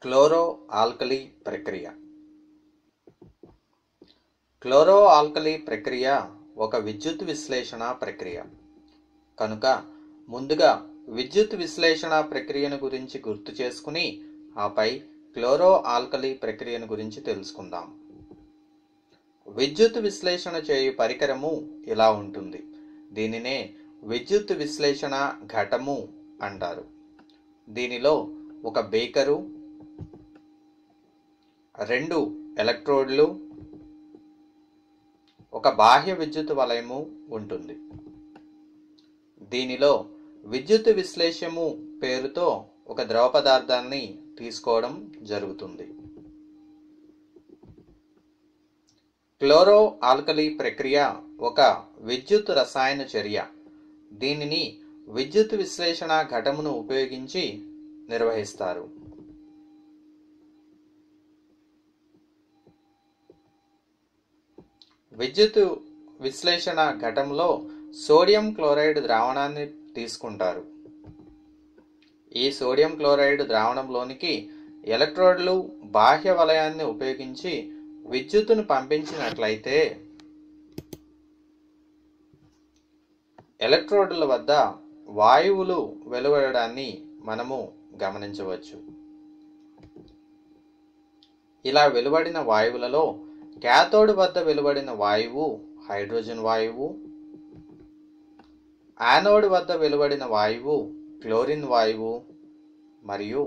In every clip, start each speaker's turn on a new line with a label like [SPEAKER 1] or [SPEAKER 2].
[SPEAKER 1] Chloro alkali ప్రక్రియ. Chloro alkali ప్రక్రియ ఒక విద్యుత్ విశ్లేషణ ప్రక్రియ కనుక ముందుగా విద్యుత్ విశ్లేషణ ప్రక్రియను గురించి గుర్తు చేసుకుని ఆపై క్లోరో ఆల్కలీ ప్రక్రియను గురించి తెలుసుకుందాం. విద్యుత్ విశ్లేషణ చేయు పరికరము ఇలా ఉంటుంది. దీనినే విద్యుత్ విశ్లేషణ ఘటము అంటారు. దీనిలో ఒక బేకరు, 2 ఎలక్ట్రోడ్లు, ఒక బాహ్య విద్యుత్ వలయము ఉంటుంది. దీనిలో విద్యుత్ విశ్లేషము పేరుతో ఒక ద్రవ పదార్థాన్ని తీసుకోవడం జరుగుతుంది. క్లోరో ఆల్కలీ ప్రక్రియ ఒక విద్యుత్ రసాయన చర్య. దీనిని విద్యుత్ విశ్లేషణ ఘటమును ఉపయోగించి నిర్వహిస్తారు. విద్యుత్ విశ్లేషణ ఘటంలో సోడియం క్లోరైడ్ ద్రావణాన్ని తీసుకుంటారు. ఈ సోడియం క్లోరైడ్ ద్రావణంలోనికి ఎలక్ట్రోడ్లు బాహ్య వలయాన్ని ఉపయోగించి విద్యుత్తును పంపించినట్లయితే ఎలక్ట్రోడ్ల వద్ద వాయువులు వెలువడడాన్ని మనము గమనించవచ్చు. ఇలా వెలువడిన వాయువులలో క్యాథోడ్ వద్ద వెలువడిన వాయువు హైడ్రోజన్ వాయువు, యానోడ్ వద్ద వెలువడిన వాయువు క్లోరిన్ వాయువు మరియు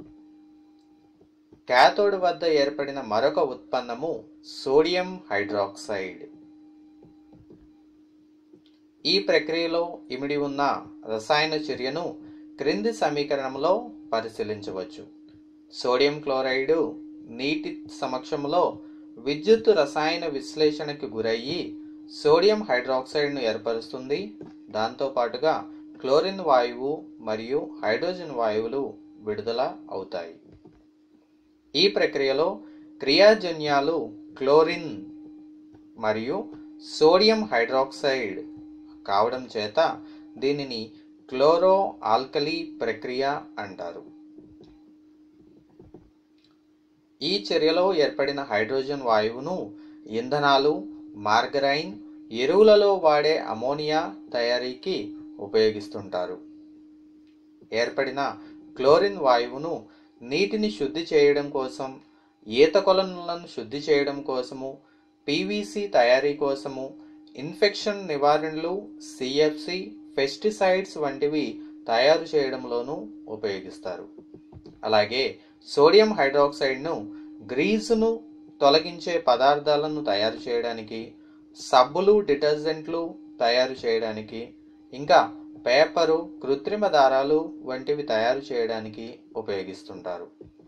[SPEAKER 1] క్యాథోడ్ వద్ద ఏర్పడిన మరొక ఉత్పన్నము సోడియం హైడ్రాక్సైడ్. ఈ ప్రక్రియలో ఇమిడి ఉన్న రసాయన చర్యను క్రింది సమీకరణంలో పరిశీలించవచ్చు. సోడియం క్లోరైడ్ నీటి సమక్షంలో విద్యుత్ రసాయన విశ్లేషణకు గురయ్యి సోడియం హైడ్రాక్సైడ్ను ఏర్పరుస్తుంది. దాంతోపాటుగా క్లోరిన్ వాయువు మరియు హైడ్రోజన్ వాయువులు విడుదల అవుతాయి. ఈ ప్రక్రియలో క్రియాజన్యాలు క్లోరిన్ మరియు సోడియం హైడ్రాక్సైడ్ కావడం చేత దీనిని క్లోరో ఆల్కలీ ప్రక్రియ అంటారు. ఈ చర్యలో ఏర్పడిన హైడ్రోజన్ వాయువును ఇంధనాలు, మార్గరైన్, ఎరువులలో వాడే అమోనియా తయారీకి ఉపయోగిస్తుంటారు. ఏర్పడిన క్లోరిన్ వాయువును నీటిని శుద్ధి చేయడం కోసం, ఈత కొలనులను శుద్ధి చేయడం కోసము, పీవీసీ తయారీ కోసము, ఇన్ఫెక్షన్ నివారణలు, సిఎఫ్సి, పెస్టిసైడ్స్ వంటివి తయారు చేయడంలోనూ ఉపయోగిస్తారు. అలాగే సోడియం హైడ్రాక్సైడ్ను గ్రీజును తొలగించే పదార్థాలను తయారు చేయడానికి, సబ్బులు, డిటర్జెంట్లు తయారు చేయడానికి, ఇంకా పేపరు, కృత్రిమ దారాలు వంటివి తయారు చేయడానికి ఉపయోగిస్తుంటారు.